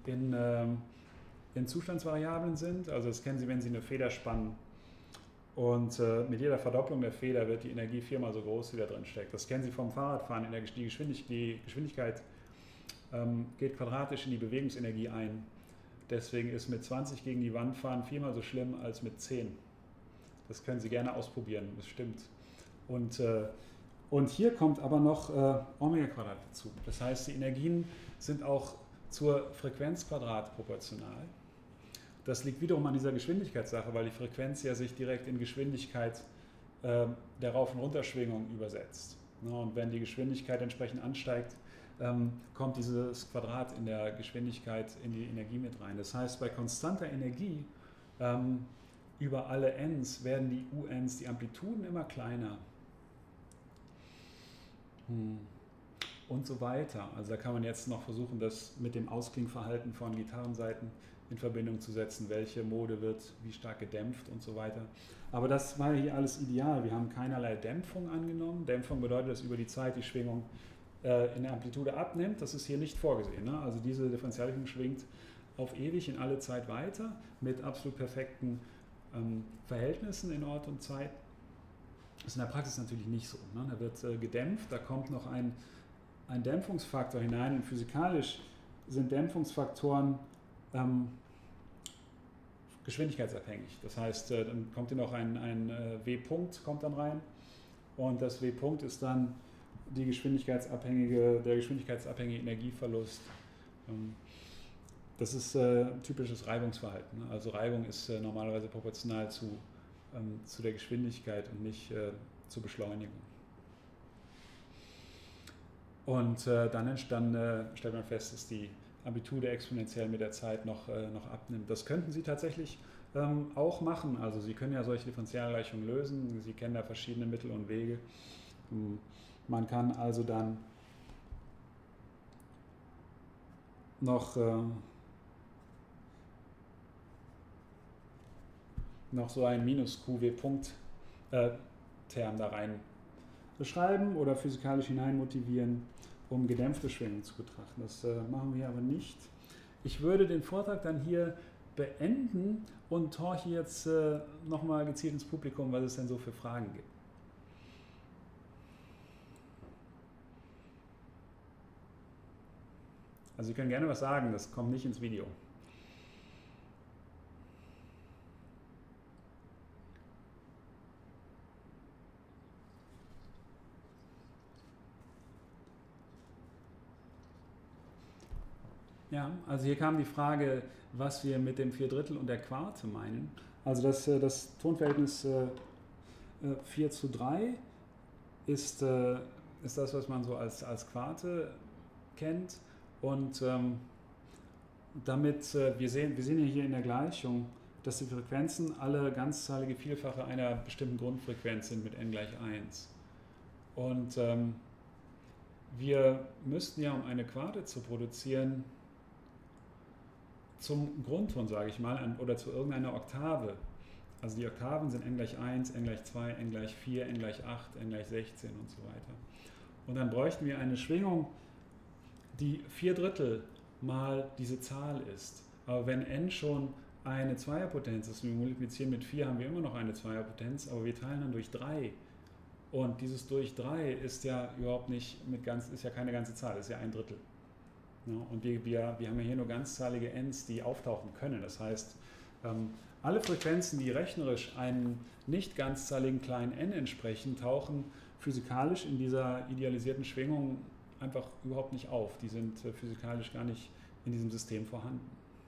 in Zustandsvariablen sind. Also das kennen Sie, wenn Sie eine Feder spannen und mit jeder Verdopplung der Feder wird die Energie 4-mal so groß, wie da drin steckt. Das kennen Sie vom Fahrradfahren. Die Geschwindigkeit geht quadratisch in die Bewegungsenergie ein. Deswegen ist mit 20 gegen die Wand fahren 4-mal so schlimm als mit 10. Das können Sie gerne ausprobieren, das stimmt. Und hier kommt aber noch Omega² dazu. Das heißt, die Energien sind auch zur Frequenzquadrat proportional. Das liegt wiederum an dieser Geschwindigkeitssache, weil die Frequenz ja sich direkt in Geschwindigkeit der Rauf- und Runterschwingung übersetzt. Und wenn die Geschwindigkeit entsprechend ansteigt, kommt dieses Quadrat in der Geschwindigkeit in die Energie mit rein. Das heißt, bei konstanter Energie über alle Ns werden die UNs, die Amplituden immer kleiner. Und so weiter. Also da kann man jetzt noch versuchen, das mit dem Ausklingverhalten von Gitarrensaiten in Verbindung zu setzen, welche Mode wird wie stark gedämpft und so weiter. Aber das war hier alles ideal. Wir haben keinerlei Dämpfung angenommen. Dämpfung bedeutet, dass über die Zeit die Schwingung in der Amplitude abnimmt. Das ist hier nicht vorgesehen. Ne? Also diese Differentialgleichung schwingt auf ewig in alle Zeit weiter mit absolut perfekten Verhältnissen in Ort und Zeit. Das ist in der Praxis natürlich nicht so. Ne? Da wird gedämpft, da kommt noch ein Dämpfungsfaktor hinein und physikalisch sind Dämpfungsfaktoren geschwindigkeitsabhängig. Das heißt, dann kommt hier noch ein W-Punkt kommt dann rein und das W-Punkt ist dann der geschwindigkeitsabhängige Energieverlust. Das ist typisches Reibungsverhalten. Ne? Also Reibung ist normalerweise proportional zu der Geschwindigkeit und nicht zur Beschleunigung. Und dann stellt man fest, dass die Amplitude exponentiell mit der Zeit noch abnimmt. Das könnten Sie tatsächlich auch machen. Also Sie können ja solche Differentialgleichungen lösen. Sie kennen da verschiedene Mittel und Wege. Man kann also dann noch so einen Minus-QW-Punkt-Term da rein beschreiben oder physikalisch hinein motivieren, um gedämpfte Schwingungen zu betrachten. Das machen wir aber nicht. Ich würde den Vortrag dann hier beenden und horche jetzt nochmal gezielt ins Publikum, was es denn so für Fragen gibt. Also Sie können gerne was sagen, das kommt nicht ins Video. Ja, also hier kam die Frage, was wir mit dem Vierdrittel und der Quarte meinen. Also das Tonverhältnis 4:3 ist das, was man so als Quarte kennt. Und damit, wir sehen ja hier in der Gleichung, dass die Frequenzen alle ganzzahlige Vielfache einer bestimmten Grundfrequenz sind mit n gleich 1. Und wir müssten ja, um eine Quarte zu produzieren, zum Grundton, sage ich mal, oder zu irgendeiner Oktave. Also die Oktaven sind n gleich 1, n gleich 2, n gleich 4, n gleich 8, n gleich 16 und so weiter. Und dann bräuchten wir eine Schwingung, die 4/3 mal diese Zahl ist. Aber wenn n schon eine Zweierpotenz ist, wir multiplizieren mit 4, haben wir immer noch eine Zweierpotenz, aber wir teilen dann durch 3. Und dieses durch 3 ist ja überhaupt nicht ist ja keine ganze Zahl, ist ja 1/3. Ja, und wir haben ja hier nur ganzzahlige Ns, die auftauchen können. Das heißt, alle Frequenzen, die rechnerisch einem nicht ganzzahligen kleinen n entsprechen, tauchen physikalisch in dieser idealisierten Schwingung einfach überhaupt nicht auf. Die sind physikalisch gar nicht in diesem System vorhanden.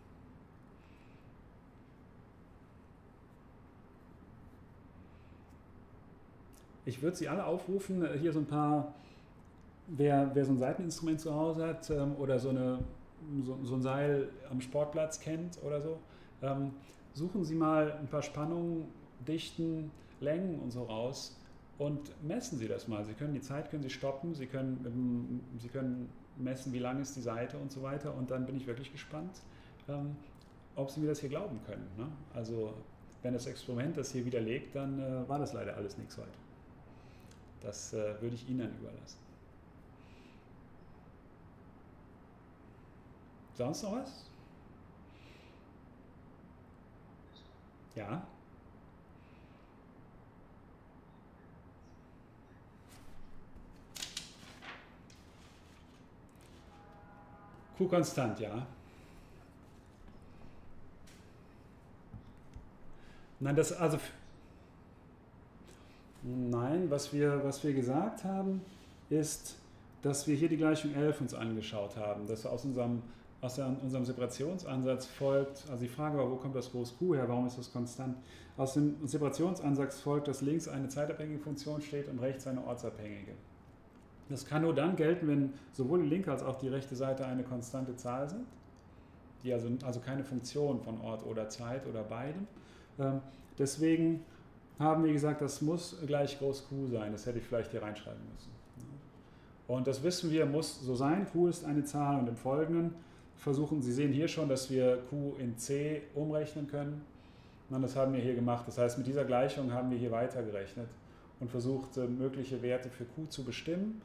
Ich würde Sie alle aufrufen, hier so ein paar, wer so ein Saiteninstrument zu Hause hat oder so ein Seil am Sportplatz kennt oder so, suchen Sie mal ein paar Spannungen, Dichten, Längen und so raus und messen Sie das mal. Sie können die Zeit können Sie stoppen, Sie können messen, wie lang ist die Seite und so weiter, und dann bin ich wirklich gespannt, ob Sie mir das hier glauben können. Ne? Also wenn das Experiment das hier widerlegt, dann war das leider alles nichts heute. Das würde ich Ihnen dann überlassen. Sonst noch was? Ja? Q konstant, ja. Nein, nein, was wir gesagt haben, ist, dass wir hier die Gleichung 11 uns angeschaut haben. Dass aus unserem Separationsansatz folgt, also die Frage war, wo kommt das Groß Q her, warum ist das konstant? Aus dem Separationsansatz folgt, dass links eine zeitabhängige Funktion steht und rechts eine ortsabhängige. Das kann nur dann gelten, wenn sowohl die linke als auch die rechte Seite eine konstante Zahl sind, die also keine Funktion von Ort oder Zeit oder beidem. Deswegen haben wir gesagt, das muss gleich groß Q sein. Das hätte ich vielleicht hier reinschreiben müssen. Und das wissen wir, muss so sein. Q ist eine Zahl, und im Folgenden versuchen, Sie sehen hier schon, dass wir Q in C umrechnen können. Und das haben wir hier gemacht. Das heißt, mit dieser Gleichung haben wir hier weitergerechnet und versucht, mögliche Werte für Q zu bestimmen.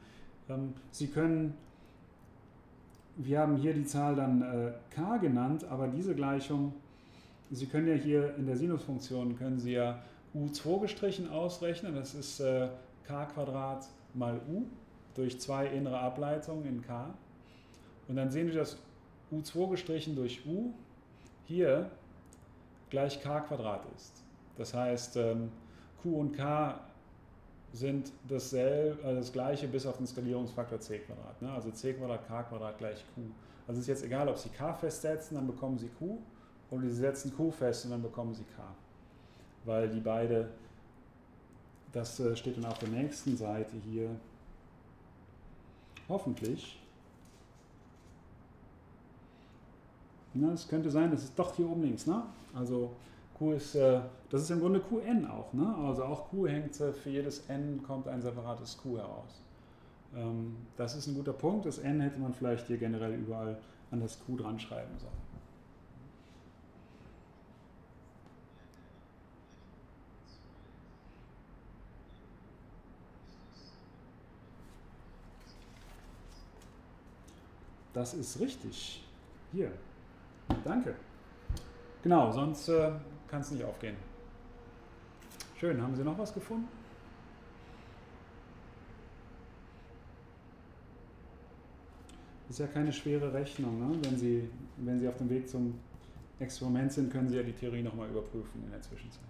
Wir haben hier die Zahl dann k genannt, aber diese Gleichung, Sie können ja hier in der Sinusfunktion, können Sie ja U2' ausrechnen, das ist k² mal U durch 2 innere Ableitungen in k. Und dann sehen Sie, dass U2' durch U hier gleich k² ist. Das heißt, Q und k sind das gleiche bis auf den Skalierungsfaktor c². Ne? Also c² k² gleich q. Also es ist jetzt egal, ob Sie k festsetzen, dann bekommen Sie q, oder Sie setzen q fest und dann bekommen Sie k. Weil die beide, das steht dann auf der nächsten Seite hier, hoffentlich. Na, es könnte sein, das ist doch hier oben links, ne? Also Q ist, das ist im Grunde Qn auch, ne? Also auch Q hängt, für jedes n kommt ein separates Q heraus. Das ist ein guter Punkt. Das n hätte man vielleicht hier generell überall an das Q dran schreiben sollen. Das ist richtig. Hier. Danke. Genau, sonst kann es nicht aufgehen. Schön. Haben Sie noch was gefunden? Das ist ja keine schwere Rechnung. Ne? Wenn Sie auf dem Weg zum Experiment sind, können Sie ja die Theorie nochmal überprüfen in der Zwischenzeit.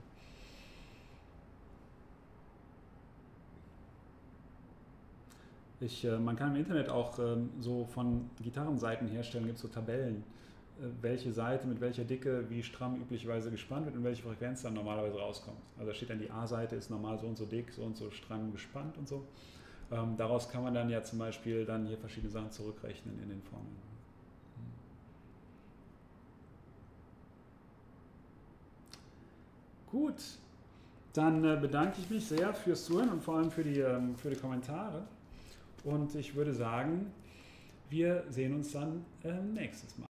Man kann im Internet auch so von Gitarrenseiten herstellen, gibt es so Tabellen, welche Seite mit welcher Dicke wie stramm üblicherweise gespannt wird und welche Frequenz dann normalerweise rauskommt. Also da steht dann, die A-Seite ist normal so und so dick, so und so stramm gespannt und so. Daraus kann man dann ja zum Beispiel dann hier verschiedene Sachen zurückrechnen in den Formeln. Gut, dann bedanke ich mich sehr fürs Zuhören und vor allem für die Kommentare. Und ich würde sagen, wir sehen uns dann nächstes Mal.